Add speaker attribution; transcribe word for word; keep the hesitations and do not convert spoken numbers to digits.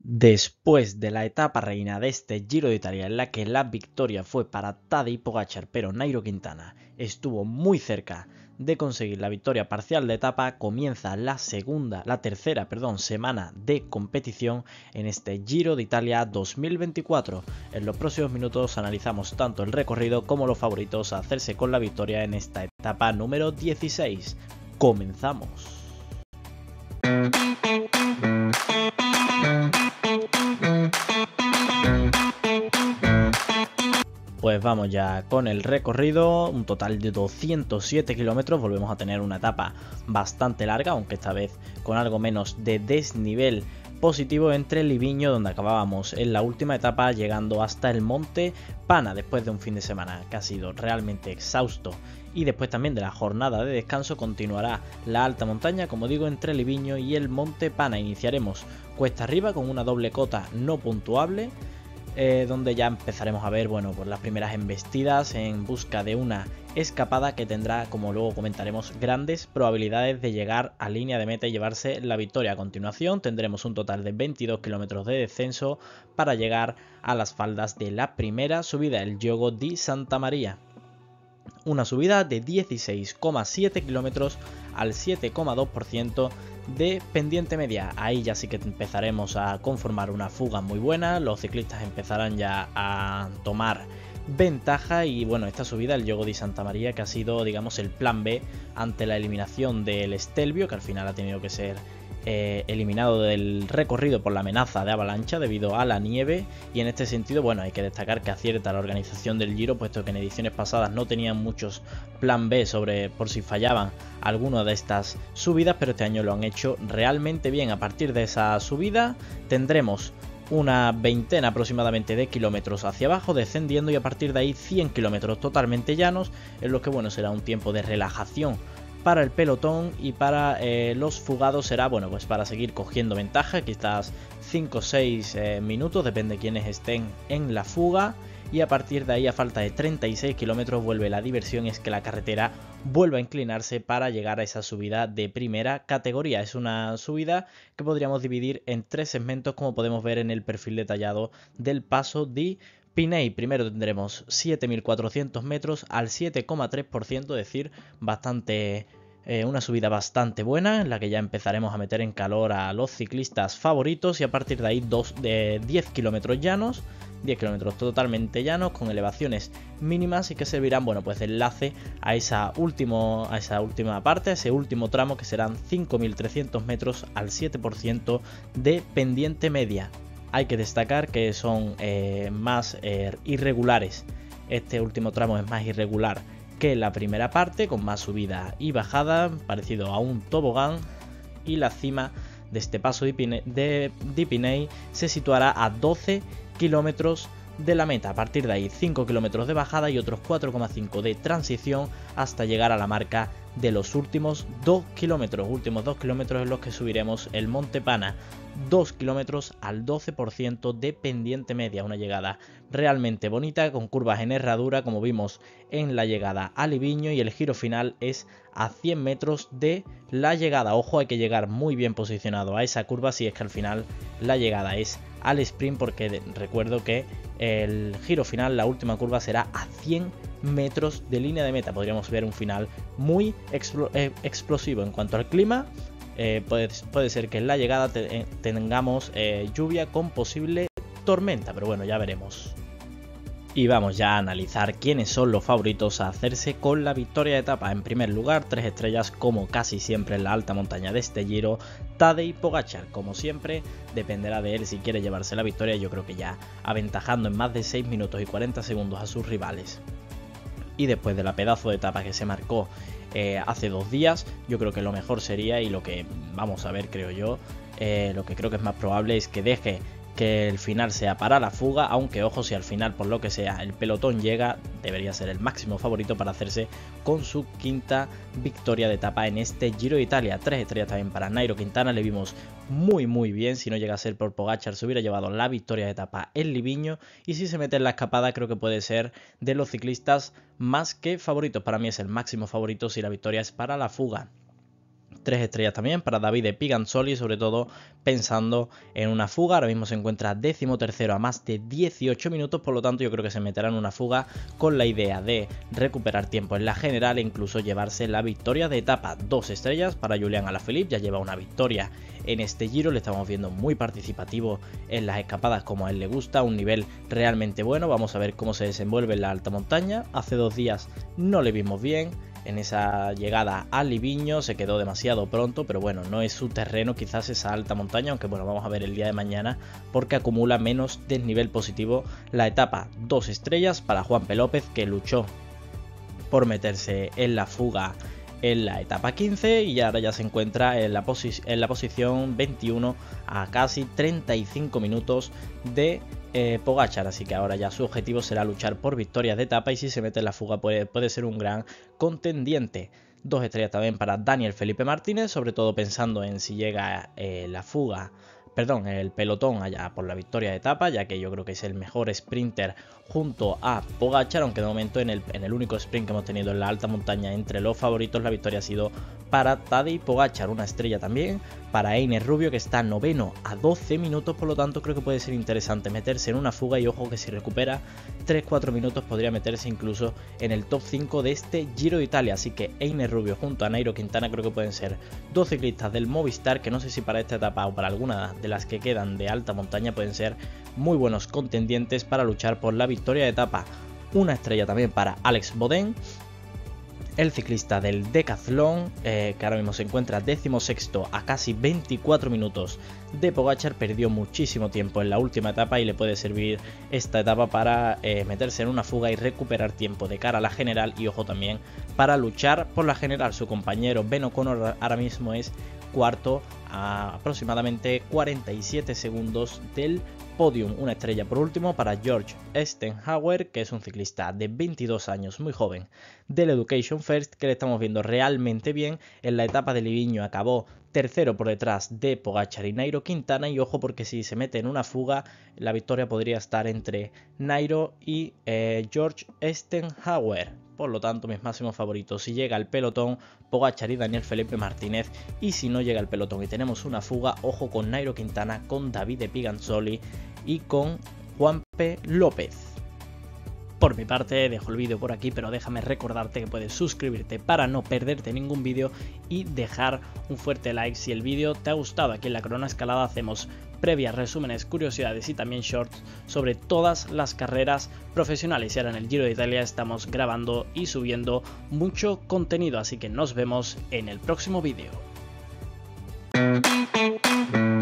Speaker 1: Después de la etapa reina de este Giro de Italia en la que la victoria fue para Tadej Pogačar, pero Nairo Quintana estuvo muy cerca de conseguir la victoria parcial de etapa, comienza la segunda, la tercera, perdón, semana de competición en este Giro de Italia dos mil veinticuatro. En los próximos minutos analizamos tanto el recorrido como los favoritos a hacerse con la victoria en esta etapa número dieciséis. Comenzamos. Pues vamos ya con el recorrido, un total de doscientos siete kilómetros, volvemos a tener una etapa bastante larga, aunque esta vez con algo menos de desnivel positivo entre Livigno, donde acabábamos en la última etapa, llegando hasta el Monte Pana, después de un fin de semana que ha sido realmente exhausto. Y después también de la jornada de descanso continuará la alta montaña, como digo, entre Livigno y el Monte Pana. Iniciaremos cuesta arriba con una doble cota no puntuable, Eh, donde ya empezaremos a ver, bueno, pues las primeras embestidas en busca de una escapada que tendrá, como luego comentaremos, grandes probabilidades de llegar a línea de meta y llevarse la victoria. A continuación tendremos un total de veintidós kilómetros de descenso para llegar a las faldas de la primera subida, el Giogo di Santa Maria. Una subida de dieciséis coma siete kilómetros al siete coma dos por ciento de pendiente media. Ahí ya sí que empezaremos a conformar una fuga muy buena, los ciclistas empezarán ya a tomar ventaja y bueno, esta subida, el Giogo di Santa Maria, que ha sido, digamos, el plan B ante la eliminación del Stelvio, que al final ha tenido que ser Eh, eliminado del recorrido por la amenaza de avalancha debido a la nieve, y en este sentido, bueno, hay que destacar que acierta la organización del Giro, puesto que en ediciones pasadas no tenían muchos plan B sobre por si fallaban alguna de estas subidas, pero este año lo han hecho realmente bien. A partir de esa subida tendremos una veintena aproximadamente de kilómetros hacia abajo descendiendo, y a partir de ahí cien kilómetros totalmente llanos, en los que bueno, será un tiempo de relajación para el pelotón, y para eh, los fugados será, bueno, pues para seguir cogiendo ventaja, quizás cinco o seis eh, minutos, depende de quienes estén en la fuga, y a partir de ahí, a falta de treinta y seis kilómetros, vuelve la diversión, y es que la carretera vuelve a inclinarse para llegar a esa subida de primera categoría. Es una subida que podríamos dividir en tres segmentos, como podemos ver en el perfil detallado del Passo di Pinei. Primero tendremos siete mil cuatrocientos metros al siete coma tres por ciento, es decir, bastante, eh, una subida bastante buena, en la que ya empezaremos a meter en calor a los ciclistas favoritos, y a partir de ahí dos, de diez kilómetros llanos, diez kilómetros totalmente llanos con elevaciones mínimas, y que servirán, bueno, pues de enlace a esa, último, a esa última parte, a ese último tramo, que serán cinco mil trescientos metros al siete por ciento de pendiente media. Hay que destacar que son eh, más eh, irregulares, este último tramo es más irregular que la primera parte, con más subida y bajada, parecido a un tobogán, y la cima de este paso de Di Pinei se situará a doce kilómetros de la meta. A partir de ahí cinco kilómetros de bajada y otros cuatro coma cinco de transición hasta llegar a la marca de los últimos dos kilómetros, últimos dos kilómetros en los que subiremos el Monte Pana, dos kilómetros al doce por ciento de pendiente media, una llegada realmente bonita con curvas en herradura, como vimos en la llegada a Livigno, y el giro final es a cien metros de la llegada. Ojo, hay que llegar muy bien posicionado a esa curva si es que al final la llegada es al sprint, porque recuerdo que el giro final, la última curva, será a cien metros de línea de meta. Podríamos ver un final muy explo eh, explosivo. En cuanto al clima, eh, puede, puede ser que en la llegada te, eh, tengamos eh, lluvia con posible tormenta, pero bueno, ya veremos. Y vamos ya a analizar quiénes son los favoritos a hacerse con la victoria de etapa. En primer lugar, tres estrellas, como casi siempre en la alta montaña de este Giro, Tadej Pogačar. Como siempre, dependerá de él si quiere llevarse la victoria, yo creo que ya aventajando en más de seis minutos y cuarenta segundos a sus rivales. Y después de la pedazo de etapa que se marcó eh, hace dos días, yo creo que lo mejor sería, y lo que vamos a ver, creo yo, eh, lo que creo que es más probable es que deje que el final sea para la fuga, aunque ojo, si al final por lo que sea el pelotón llega, debería ser el máximo favorito para hacerse con su quinta victoria de etapa en este Giro de Italia. Tres estrellas también para Nairo Quintana, le vimos muy muy bien. Si no llega a ser por Pogačar, se hubiera llevado la victoria de etapa en Livigno, y si se mete en la escapada, creo que puede ser de los ciclistas más que favoritos. Para mí es el máximo favorito si la victoria es para la fuga. tres estrellas también para Davide Piganzoli, sobre todo pensando en una fuga. Ahora mismo se encuentra décimo tercero a más de dieciocho minutos, por lo tanto yo creo que se meterá en una fuga con la idea de recuperar tiempo en la general e incluso llevarse la victoria de etapa. Dos estrellas para Julián Alaphilippe, ya lleva una victoria en este Giro, le estamos viendo muy participativo en las escapadas como a él le gusta, un nivel realmente bueno. Vamos a ver cómo se desenvuelve en la alta montaña. Hace dos días no le vimos bien en esa llegada a Livigno, se quedó demasiado pronto, pero bueno, no es su terreno quizás esa alta montaña, aunque bueno, vamos a ver el día de mañana porque acumula menos desnivel positivo la etapa. Dos estrellas para Juanpe López, que luchó por meterse en la fuga en la etapa quince y ahora ya se encuentra en la, en la posición veintiuno a casi treinta y cinco minutos de eh, Pogačar, así que ahora ya su objetivo será luchar por victorias de etapa y si se mete en la fuga puede, puede ser un gran contendiente. Dos estrellas también para Daniel Felipe Martínez, sobre todo pensando en si llega eh, la fuga, perdón, el pelotón allá por la victoria de etapa, ya que yo creo que es el mejor sprinter junto a Pogačar, aunque de momento en el, en el único sprint que hemos tenido en la alta montaña entre los favoritos la victoria ha sido para Tadej Pogačar. Una estrella también para Einer Rubio, que está noveno a doce minutos, por lo tanto creo que puede ser interesante meterse en una fuga y ojo que si recupera tres cuatro minutos podría meterse incluso en el top cinco de este Giro de Italia, así que Einer Rubio junto a Nairo Quintana creo que pueden ser dos ciclistas del Movistar que no sé si para esta etapa o para alguna de las que quedan de alta montaña pueden ser muy buenos contendientes para luchar por la victoria de etapa. Una estrella también para Alex Bodén, el ciclista del Decathlon, eh, que ahora mismo se encuentra decimosexto a casi veinticuatro minutos de Pogačar. Perdió muchísimo tiempo en la última etapa y le puede servir esta etapa para eh, meterse en una fuga y recuperar tiempo de cara a la general y ojo también para luchar por la general. Su compañero Ben O'Connor ahora mismo es cuarto a aproximadamente cuarenta y siete segundos del podium. Una estrella por último para George Stenhauer, que es un ciclista de veintidós años, muy joven, del Education First, que le estamos viendo realmente bien. En la etapa de Livigno acabó tercero por detrás de Pogačar y Nairo Quintana y ojo porque si se mete en una fuga la victoria podría estar entre Nairo y eh, George Stenhauer. Por lo tanto, mis máximos favoritos, si llega el pelotón, Pogačar y Daniel Felipe Martínez, y si no llega el pelotón y tenemos una fuga, ojo con Nairo Quintana, con Davide Piganzoli y con Juanpe López. Por mi parte dejo el vídeo por aquí, pero déjame recordarte que puedes suscribirte para no perderte ningún vídeo y dejar un fuerte like si el vídeo te ha gustado. Aquí en la Corona Escalada hacemos previas, resúmenes, curiosidades y también shorts sobre todas las carreras profesionales y ahora en el Giro de Italia estamos grabando y subiendo mucho contenido, así que nos vemos en el próximo vídeo.